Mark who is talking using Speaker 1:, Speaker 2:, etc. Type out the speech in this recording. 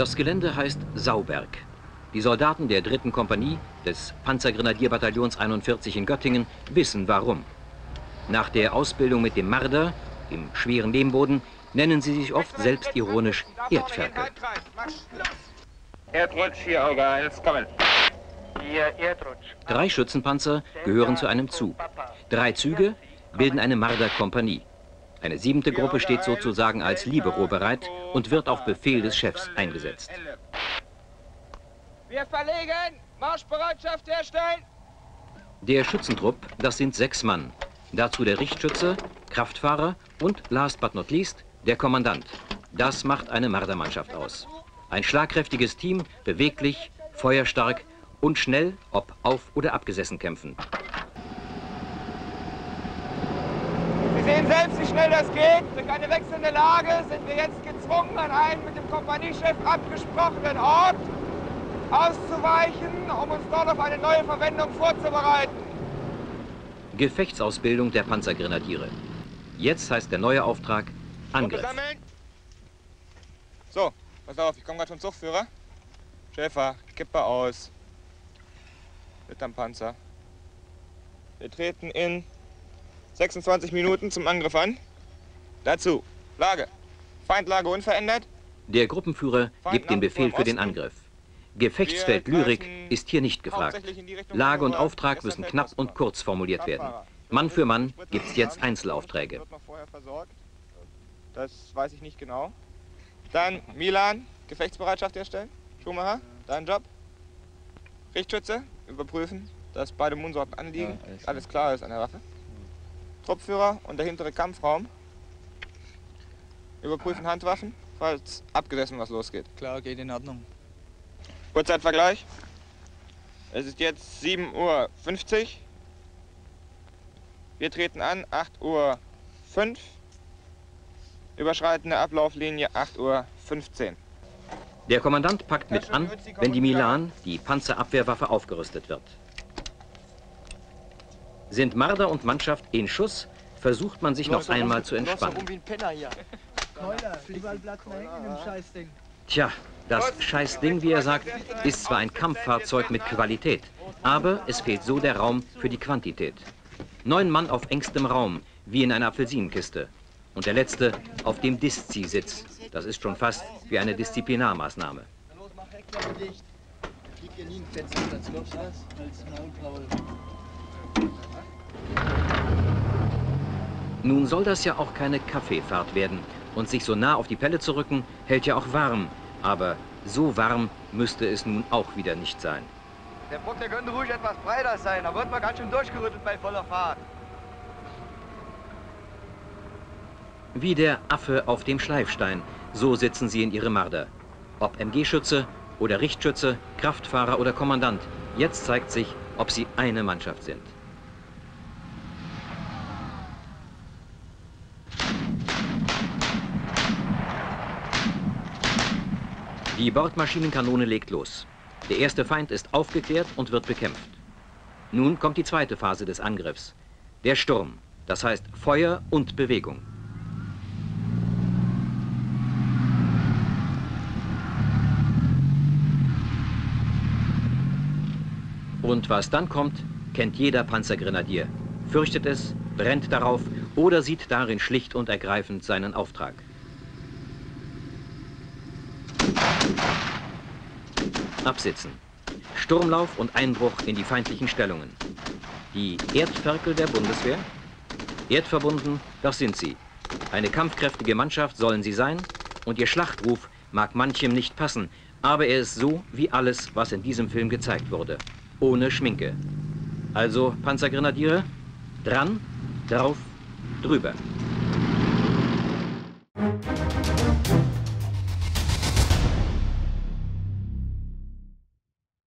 Speaker 1: Das Gelände heißt Sauberg. Die Soldaten der 3. Kompanie des Panzergrenadierbataillons 41 in Göttingen wissen warum. Nach der Ausbildung mit dem Marder, im schweren Lehmboden, nennen sie sich oft selbstironisch Erdferkel.
Speaker 2: Erdrutsch, hier Auge 1, kommen.
Speaker 1: 3 Schützenpanzer gehören zu einem Zug. 3 Züge bilden eine Marder-Kompanie. Eine 7. Gruppe steht sozusagen als Libero bereit und wird auf Befehl des Chefs eingesetzt.
Speaker 2: Wir verlegen, Marschbereitschaft herstellen.
Speaker 1: Der Schützentrupp, das sind 6 Mann. Dazu der Richtschütze, Kraftfahrer und, last but not least, der Kommandant. Das macht eine Mardermannschaft aus. Ein schlagkräftiges Team, beweglich, feuerstark und schnell, ob auf- oder abgesessen kämpfen.
Speaker 2: Sie sehen selbst, wie schnell das geht. Durch eine wechselnde Lage sind wir jetzt gezwungen, an einen mit dem Kompaniechef abgesprochenen Ort auszuweichen, um uns dort auf eine neue Verwendung vorzubereiten.
Speaker 1: Gefechtsausbildung der Panzergrenadiere. Jetzt heißt der neue Auftrag Angriff.
Speaker 2: So, pass auf, ich komme gerade vom Zugführer. Schäfer, Kippe aus. Hinterm Panzer. Wir treten in 26 Minuten zum Angriff an. Dazu Lage. Feindlage unverändert.
Speaker 1: Der Gruppenführer gibt den Befehl für den Angriff. Gefechtsfeld Lyrik ist hier nicht gefragt. Lage und Auftrag müssen knapp und kurz formuliert werden. Mann für Mann gibt es jetzt Einzelaufträge.
Speaker 2: Das weiß ich nicht genau. Dann Milan, Gefechtsbereitschaft herstellen. Schumacher, dein Job. Richtschütze, überprüfen, dass beide Mundsorten anliegen. Ja, alles klar ist an der Waffe. Truppführer und der hintere Kampfraum. Überprüfen Handwaffen, falls abgesessen was losgeht.
Speaker 3: Klar, geht in Ordnung.
Speaker 2: Kurzzeitvergleich. Es ist jetzt 7:50 Uhr. Wir treten an, 8:05 Uhr. Überschreitende Ablauflinie 8:15 Uhr.
Speaker 1: Der Kommandant packt mit an, wenn die Milan, die Panzerabwehrwaffe, aufgerüstet wird. Sind Marder und Mannschaft in Schuss, versucht man sich noch einmal zu entspannen. Tja, das Scheißding, wie er sagt, ist zwar ein Kampffahrzeug mit Qualität, aber es fehlt so der Raum für die Quantität. 9 Mann auf engstem Raum, wie in einer Apfelsinenkiste. Und der letzte auf dem Diszi-Sitz. Das ist schon fast wie eine Disziplinarmaßnahme. Nun soll das ja auch keine Kaffeefahrt werden. Und sich so nah auf die Pelle zu rücken, hält ja auch warm. Aber so warm müsste es nun auch wieder nicht sein.
Speaker 4: Der Bruch, der könnte ruhig etwas breiter sein. Da wird man ganz schön durchgerüttelt bei voller Fahrt.
Speaker 1: Wie der Affe auf dem Schleifstein, so sitzen sie in ihre Marder. Ob MG-Schütze oder Richtschütze, Kraftfahrer oder Kommandant, jetzt zeigt sich, ob sie eine Mannschaft sind. Die Bordmaschinenkanone legt los. Der erste Feind ist aufgeklärt und wird bekämpft. Nun kommt die zweite Phase des Angriffs. Der Sturm, das heißt Feuer und Bewegung. Und was dann kommt, kennt jeder Panzergrenadier. Fürchtet es, brennt darauf oder sieht darin schlicht und ergreifend seinen Auftrag. Absitzen. Sturmlauf und Einbruch in die feindlichen Stellungen. Die Erdferkel der Bundeswehr? Erdverbunden, das sind sie. Eine kampfkräftige Mannschaft sollen sie sein und ihr Schlachtruf mag manchem nicht passen, aber er ist so wie alles, was in diesem Film gezeigt wurde. Ohne Schminke. Also, Panzergrenadiere, dran, drauf, drüber.